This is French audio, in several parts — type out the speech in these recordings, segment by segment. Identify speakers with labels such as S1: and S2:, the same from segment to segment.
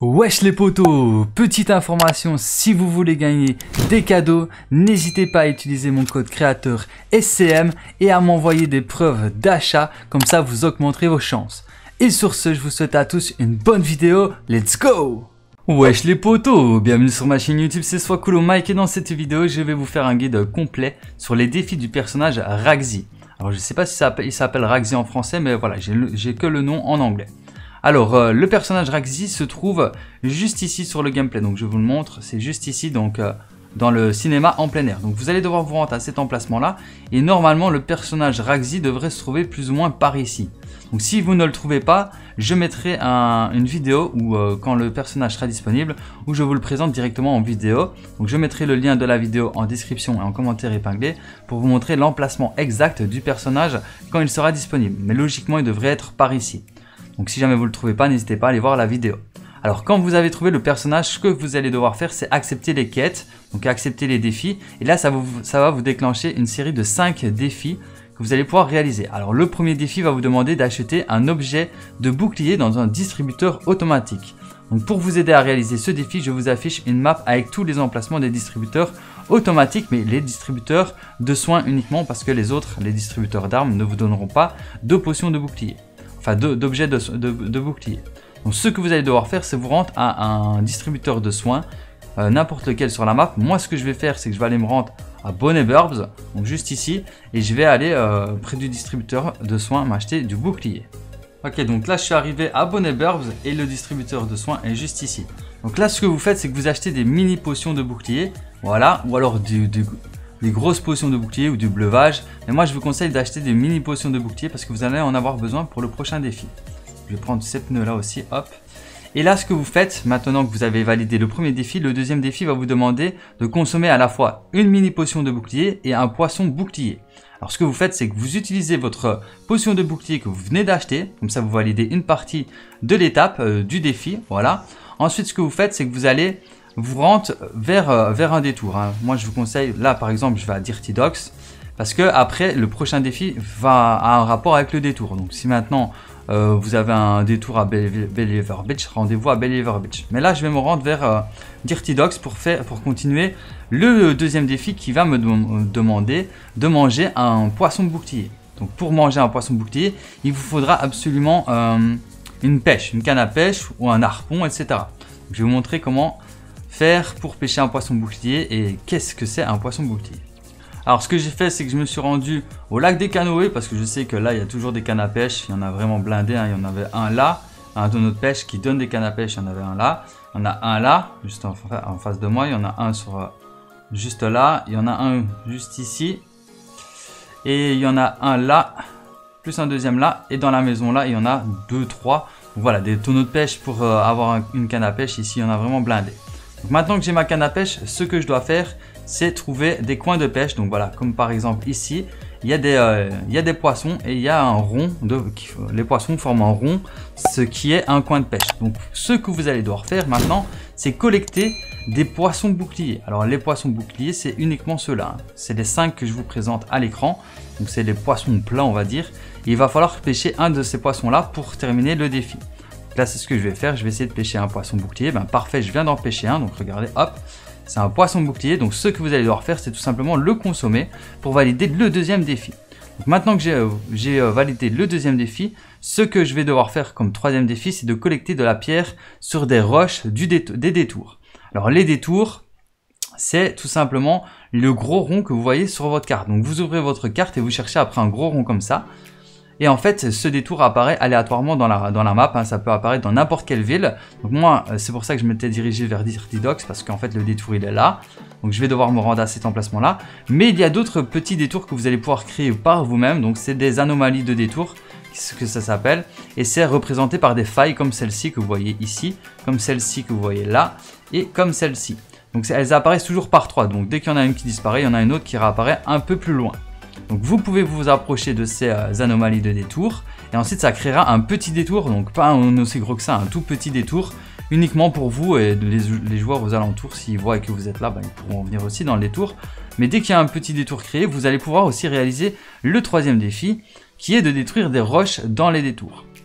S1: Wesh les potos, petite information, si vous voulez gagner des cadeaux, n'hésitez pas à utiliser mon code créateur SCM et à m'envoyer des preuves d'achat, comme ça vous augmenterez vos chances. Et sur ce, je vous souhaite à tous une bonne vidéo, let's go! Wesh les potos, bienvenue sur ma chaîne YouTube, c'est Swakulo Mike et dans cette vidéo, je vais vous faire un guide complet sur les défis du personnage Ragzi. Alors je sais pas si il s'appelle Ragzi en français, mais voilà, j'ai que le nom en anglais. Alors, le personnage Ragzi se trouve juste ici sur le gameplay, donc je vous le montre, c'est juste ici, donc dans le cinéma en plein air. Donc vous allez devoir vous rendre à cet emplacement-là, et normalement le personnage Ragzi devrait se trouver plus ou moins par ici. Donc si vous ne le trouvez pas, je mettrai une vidéo où quand le personnage sera disponible, où je vous le présente directement en vidéo. Donc je mettrai le lien de la vidéo en description et en commentaire épinglé pour vous montrer l'emplacement exact du personnage quand il sera disponible. Mais logiquement, il devrait être par ici. Donc si jamais vous ne le trouvez pas, n'hésitez pas à aller voir la vidéo. Alors quand vous avez trouvé le personnage, ce que vous allez devoir faire, c'est accepter les quêtes, donc accepter les défis. Et là, ça va vous déclencher une série de 5 défis que vous allez pouvoir réaliser. Alors le premier défi va vous demander d'acheter un objet de bouclier dans un distributeur automatique. Donc pour vous aider à réaliser ce défi, je vous affiche une map avec tous les emplacements des distributeurs automatiques, mais les distributeurs de soins uniquement parce que les autres, les distributeurs d'armes, ne vous donneront pas de potions de bouclier. Enfin d'objets de bouclier. Donc ce que vous allez devoir faire, c'est vous rendre à un distributeur de soins, n'importe lequel sur la map. Moi ce que je vais faire, c'est que je vais aller me rendre à Bonnet Burbs, donc juste ici, et je vais aller près du distributeur de soins m'acheter du bouclier. Ok, donc là je suis arrivé à Bonnet Burbs et le distributeur de soins est juste ici. Donc là ce que vous faites, c'est que vous achetez des mini potions de bouclier, voilà, ou alors des grosses potions de bouclier ou du bleuvage. Et moi je vous conseille d'acheter des mini potions de bouclier parce que vous allez en avoir besoin pour le prochain défi. Je vais prendre ces pneus là aussi, hop. Et là ce que vous faites, maintenant que vous avez validé le premier défi, le deuxième défi va vous demander de consommer à la fois une mini potion de bouclier et un poisson bouclier. Alors ce que vous faites, c'est que vous utilisez votre potion de bouclier que vous venez d'acheter, comme ça vous validez une partie de l'étape du défi, voilà. Ensuite ce que vous faites, c'est que vous allez vous rendre vers un détour. Moi je vous conseille, là par exemple je vais à Dirty Docks, parce que après le prochain défi va à un rapport avec le détour. Donc si maintenant vous avez un détour à Believer Beach, rendez-vous à Believer Beach. Mais là je vais me rendre vers Dirty Docks pour continuer le deuxième défi qui va me demander de manger un poisson bouclier. Donc pour manger un poisson bouclier, il vous faudra absolument une pêche, une canne à pêche ou un harpon, etc. Donc, je vais vous montrer comment faire pour pêcher un poisson bouclier et qu'est-ce que c'est un poisson bouclier. Alors ce que j'ai fait, c'est que je me suis rendu au lac des Canoës parce que je sais que là il y a toujours des cannes à pêche, il y en a vraiment blindé, il y en avait un là, un de notre pêche qui donne des cannes à pêche, il y en avait un là, il y en a un là, juste en face de moi, il y en a un juste là, il y en a un juste ici et il y en a un là, plus un deuxième là, et dans la maison là il y en a 2, 3, voilà, des tonneaux de pêche pour avoir une canne à pêche, ici il y en a vraiment blindé. Donc maintenant que j'ai ma canne à pêche, ce que je dois faire, c'est trouver des coins de pêche. Donc voilà, comme par exemple ici, il y a des poissons et il y a un rond. Les poissons forment un rond, ce qui est un coin de pêche. Donc ce que vous allez devoir faire maintenant, c'est collecter des poissons boucliers. Alors les poissons boucliers, c'est uniquement ceux-là. C'est les 5 que je vous présente à l'écran. Donc c'est les poissons plats, on va dire. Et il va falloir pêcher un de ces poissons-là pour terminer le défi. Là, c'est ce que je vais faire. Je vais essayer de pêcher un poisson bouclier. Ben, parfait, je viens d'en pêcher un. Donc, regardez, hop, c'est un poisson bouclier. Donc, ce que vous allez devoir faire, c'est tout simplement le consommer pour valider le deuxième défi. Donc, maintenant que j'ai validé le deuxième défi, ce que je vais devoir faire comme troisième défi, c'est de collecter de la pierre sur des roches des détours. Alors, les détours, c'est tout simplement le gros rond que vous voyez sur votre carte. Donc, vous ouvrez votre carte et vous cherchez après un gros rond comme ça. Et en fait, ce détour apparaît aléatoirement dans la map, ça peut apparaître dans n'importe quelle ville. Donc moi, c'est pour ça que je m'étais dirigé vers Dirty Docks, parce qu'en fait, le détour, il est là. Donc je vais devoir me rendre à cet emplacement-là. Mais il y a d'autres petits détours que vous allez pouvoir créer par vous-même. Donc c'est des anomalies de détour, ce que ça s'appelle. Et c'est représenté par des failles comme celle-ci que vous voyez ici, comme celle-ci que vous voyez là, et comme celle-ci. Donc elles apparaissent toujours par 3. Donc dès qu'il y en a une qui disparaît, il y en a une autre qui réapparaît un peu plus loin. Donc vous pouvez vous approcher de ces anomalies de détour et ensuite ça créera un petit détour, donc pas un aussi gros que ça, un tout petit détour uniquement pour vous et les joueurs aux alentours. S'ils voient que vous êtes là, ils pourront venir aussi dans le détour. Mais dès qu'il y a un petit détour créé, vous allez pouvoir aussi réaliser le troisième défi qui est de détruire des roches dans les détours.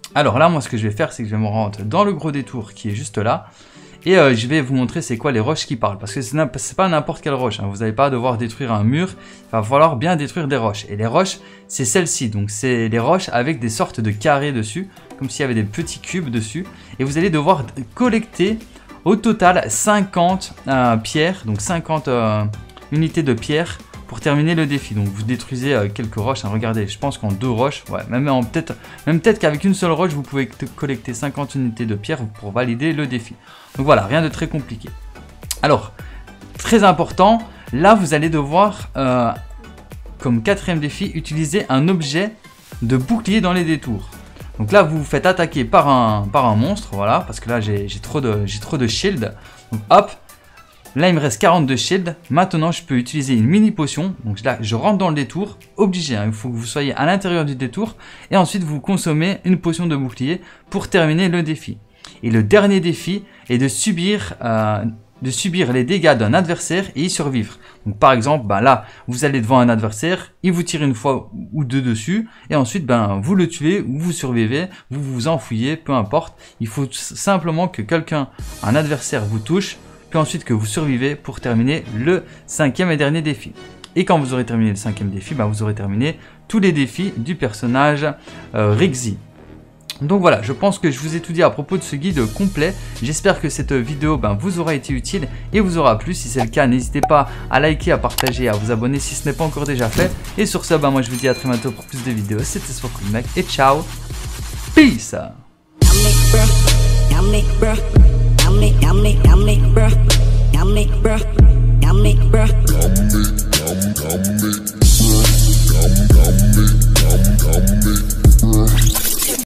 S1: Alors là, moi, ce que je vais faire, c'est que je vais me rendre dans le gros détour qui est juste là. Et je vais vous montrer c'est quoi les roches qui parlent. Parce que c'est pas n'importe quelle roche. Hein. Vous n'allez pas devoir détruire un mur. Il va falloir bien détruire des roches. Et les roches, c'est celle-ci. Donc c'est les roches avec des sortes de carrés dessus. Comme s'il y avait des petits cubes dessus. Et vous allez devoir collecter au total 50 pierres. Donc 50 unités de pierres pour terminer le défi. Donc vous détruisez quelques roches. Hein. Regardez, je pense qu'en 2 roches, ouais, même peut-être qu'avec une seule roche, vous pouvez collecter 50 unités de pierres pour valider le défi. Donc voilà, rien de très compliqué. Alors, très important, là vous allez devoir, comme 4e défi, utiliser un objet de bouclier dans les détours. Donc là vous vous faites attaquer par un monstre, voilà, parce que là j'ai trop de shield. Donc hop, là il me reste 42 shield. Maintenant je peux utiliser une mini potion. Donc là je rentre dans le détour, obligé, hein, il faut que vous soyez à l'intérieur du détour. Et ensuite vous consommez une potion de bouclier pour terminer le défi. Et le dernier défi est de subir les dégâts d'un adversaire et y survivre. Donc par exemple, là, vous allez devant un adversaire, il vous tire une fois ou deux dessus, et ensuite, vous le tuez ou vous survivez, vous vous enfouillez, peu importe. Il faut simplement que un adversaire vous touche, puis ensuite que vous survivez pour terminer le 5e et dernier défi. Et quand vous aurez terminé le 5e défi, vous aurez terminé tous les défis du personnage Rixie. Donc voilà, je pense que je vous ai tout dit à propos de ce guide complet. J'espère que cette vidéo vous aura été utile et vous aura plu. Si c'est le cas, n'hésitez pas à liker, à partager, à vous abonner si ce n'est pas encore déjà fait. Et sur ce, moi je vous dis à très bientôt pour plus de vidéos. C'était SwapCoolMec et ciao. Peace.